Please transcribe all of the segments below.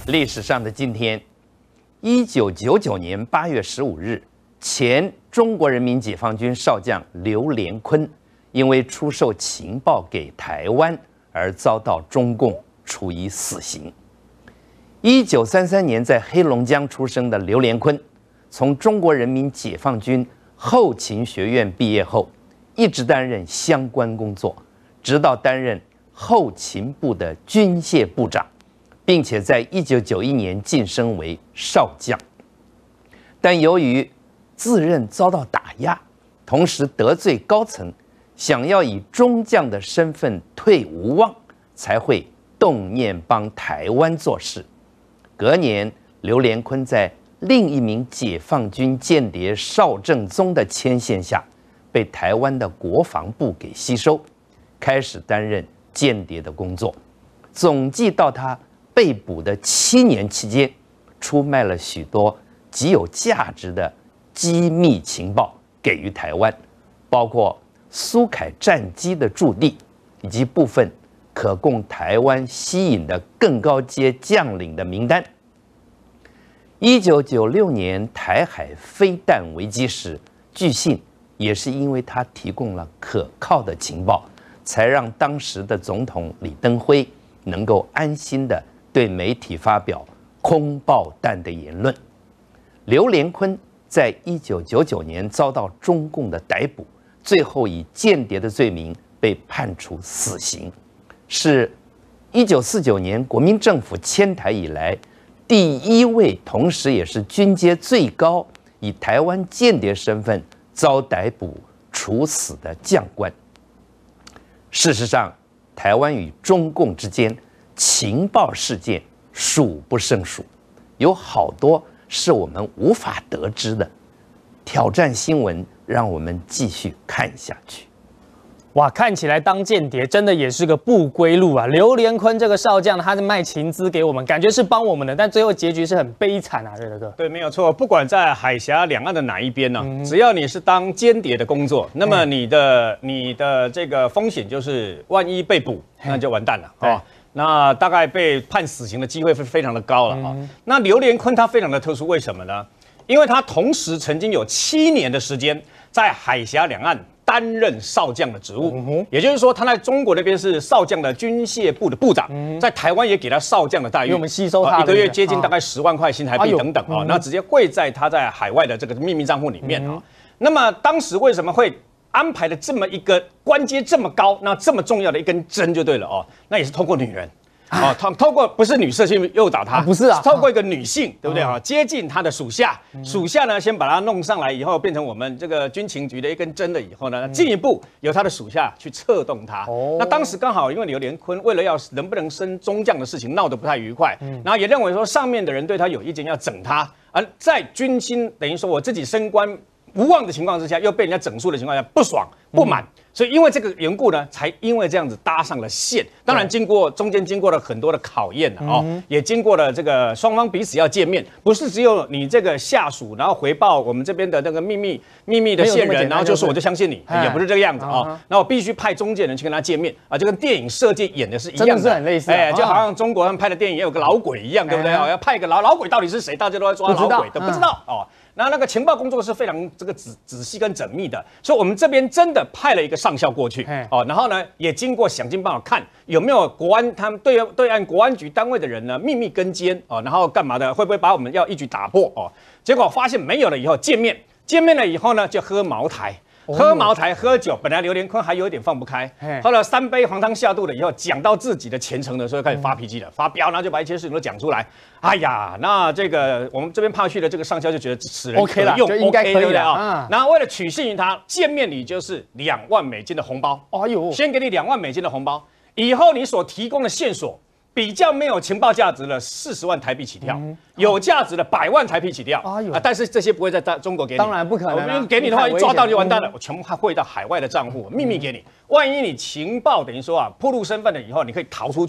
历史上的今天，1999年8月15日，前中国人民解放军少将刘连坤因为出售情报给台湾而遭到中共处以死刑。1933年在黑龙江出生的刘连坤，从中国人民解放军后勤学院毕业后，一直担任相关工作，直到担任后勤部的军械部长，并且在1991年晋升为少将。但由于自认遭到打压，同时得罪高层，想要以中将的身份退无望，才会动念帮台湾做事。隔年，刘连坤在另一名解放军间谍邵正宗的牵线下，被台湾的国防部给吸收，开始担任间谍的工作。总计到他被捕的7年期间，出卖了许多极有价值的机密情报给予台湾，包括苏凯战机的驻地，以及部分可供台湾吸引的更高阶将领的名单。1996年台海飞弹危机时，据信也是因为他提供了可靠的情报，才让当时的总统李登辉能够安心地对媒体发表空爆弹的言论。刘连坤在1999年遭到中共的逮捕，最后以间谍的罪名被判处死刑，是1949年国民政府迁台以来第一位，同时也是军阶最高，以台湾间谍身份遭逮捕处死的将官。事实上，台湾与中共之间情报事件数不胜数，有好多是我们无法得知的。挑战新闻，让我们继续看下去。 哇，看起来当间谍真的也是个不归路啊！刘连坤这个少将，他是卖情资给我们，感觉是帮我们的，但最后结局是很悲惨啊，瑞德哥。 对，没有错。不管在海峡两岸的哪一边呢，只要你是当间谍的工作，那么你的这个风险就是万一被捕，那就完蛋了啊。那大概被判死刑的机会是非常的高了啊。那刘连坤他非常的特殊，为什么呢？因为他同时曾经有7年的时间在海峡两岸担任少将的职务，也就是说，他在中国那边是少将的军械部的部长，在台湾也给他少将的待遇， 因为我们吸收他一个月接近大概10万块新台币等等啊，那直接汇在他在海外的这个秘密账户里面啊。那么当时为什么会安排了这么一个官阶这么高，那这么重要的一根针就对了哦，那也是通过女人。透过不是女色去诱导他， 不是啊， 透过一个女性，对不对啊？接近他的属下，属下呢先把他弄上来以后，变成我们这个军情局的一根针了以后呢，进一步由他的属下去策动他。那当时刚好因为刘连坤为了要能不能升中将的事情闹得不太愉快，然后也认为说上面的人对他有意见要整他，而在军心等于说我自己升官无望的情况之下，又被人家整肃的情况下，不爽不满。所以因为这个缘故呢，才因为这样子搭上了线。当然中间经过了很多的考验哦，也经过了这个双方彼此要见面，不是只有你这个下属，然后回报我们这边的那个秘密的线人，然后就说我就相信你，也不是这个样子啊。那我必须派中间人去跟他见面啊，就跟电影设计演的是一样的， 真的是很类似。 就好像中国他们拍的电影也有个老鬼一样，对不对？要派一个老鬼到底是谁，大家都在抓老鬼，都不知道哦。那个情报工作是非常这个仔细跟缜密的，所以我们这边真的派了一个上校过去哦，然后呢也经过想尽办法看有没有国安他们对岸国安局单位的人呢秘密跟监哦，然后干嘛的，会不会把我们要一举打破哦？结果发现没有了以后见面了以后呢就喝茅台。喝酒，本来刘连坤还有一点放不开，喝了3杯黄汤下肚了以后，讲到自己的前程的时候开始发脾气了，发飙，然后就把一些事情都讲出来。哎呀，那这个我们这边派去的这个上校就觉得此人可用 ，OK 应该可以了啊。然后为了取信于他，见面礼就是2万美金的红包。哎呦，先给你2万美金的红包，以后你所提供的线索。比较没有情报价值的40万台币起跳，有价值的100万台币起跳但是这些不会在中国给你， 当然不可能， 因为给你的话抓到就完蛋了，我全部汇到海外的账户，秘密给你。万一你情报等于说暴露身份了以后，你可以逃出去，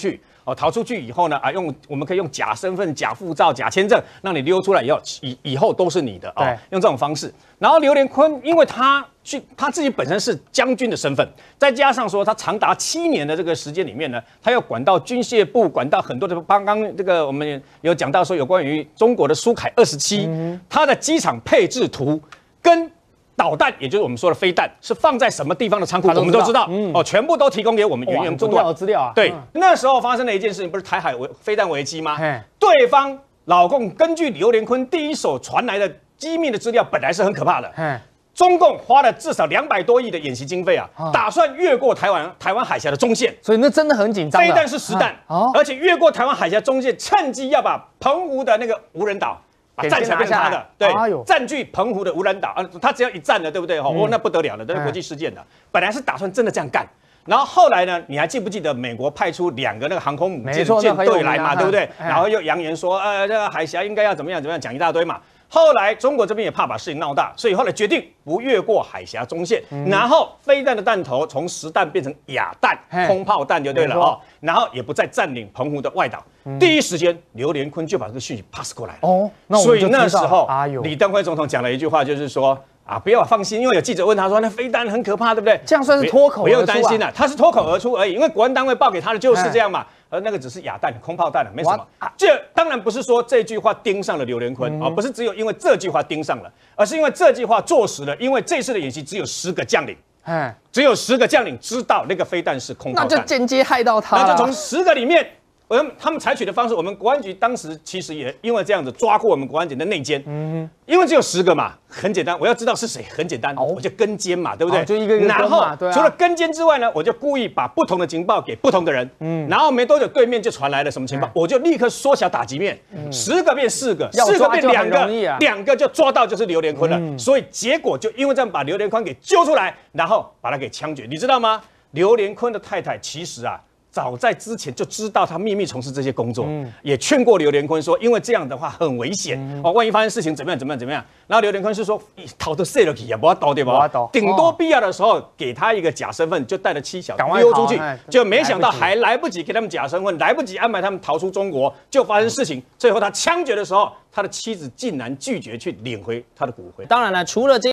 逃出去以后呢，我们可以用假身份、假护照、假签证，让你溜出来以后都是你的哦，用这种方式。然后刘连坤，因为他自己本身是将军的身份，再加上说他长达7年的这个时间里面呢，他要管到军械部，管到很多的刚刚这个我们有讲到说有关于中国的苏凯27，它的机场配置图跟导弹，也就是我们说的飞弹，是放在什么地方的仓库，我们都知道哦，全部都提供给我们，源源不断。 重要的资料啊。 对，那时候发生了一件事情，不是台海飞弹危机吗？对方老共根据刘连坤第一手传来的机密的资料，本来是很可怕的。中共花了至少200多亿的演习经费啊，打算越过台湾海峡的中线， 所以那真的很紧张。 飞弹是实弹，而且越过台湾海峡中线，趁机要把澎湖的那个无人岛。站起来变成他的，对，占据澎湖的无人岛啊，他只要一占了，对不对？哦，那不得了了，这是国际事件的。本来是打算真的这样干，然后后来呢，你还记不记得美国派出2个那个航空母舰队来嘛，对不对？然后又扬言说，这个海峡应该要怎么样，讲一大堆嘛。后来中国这边也怕把事情闹大，所以后来决定不越过海峡中线，然后飞弹的弹头从实弹变成哑弹，空炮弹就对了哦。然后也不再占领澎湖的外岛。第一时间，刘连坤就把这个讯息 pass 过来了。哦，所以那时候李登辉总统讲了一句话，就是说不要放心，因为有记者问他说，那飞弹很可怕，对不对？ 这样算是脱口而出， 不用担心了，他是脱口而出而已，因为国安单位报给他的就是这样嘛。那个只是哑弹、空炮弹了，没什么。这当然不是说这句话盯上了刘连坤不是只有因为这句话盯上了，而是因为这句话坐实了，因为这次的演习只有10个将领，只有10个将领知道那个飞弹是空炮弹， 那就间接害到他。 那就从10个里面。他们采取的方式，我们国安局当时其实也因为这样子抓过我们国安局的内奸，因为只有10个嘛，很简单，我要知道是谁，很简单，我就跟监嘛，对不对？ 就一个一个跟嘛，对啊。 除了跟监之外呢，我就故意把不同的情报给不同的人，然后没多久对面就传来了什么情报，我就立刻缩小打击面，10个变4个，4个变2个，2个就抓到就是刘连坤了，所以结果就因为这样把刘连坤给揪出来，然后把他给枪决，你知道吗？刘连坤的太太其实早在之前就知道他秘密从事这些工作，也劝过刘连坤说，因为这样的话很危险万一发生事情怎么样。然后刘连坤是说，逃得塞了去也不要倒对吧？顶多必要的时候给他一个假身份，就带了7小时溜出去，就没想到还来不及给他们假身份，来不及安排他们逃出中国，就发生事情。最后他枪决的时候，他的妻子竟然拒绝去领回他的骨灰。 当然了，除了这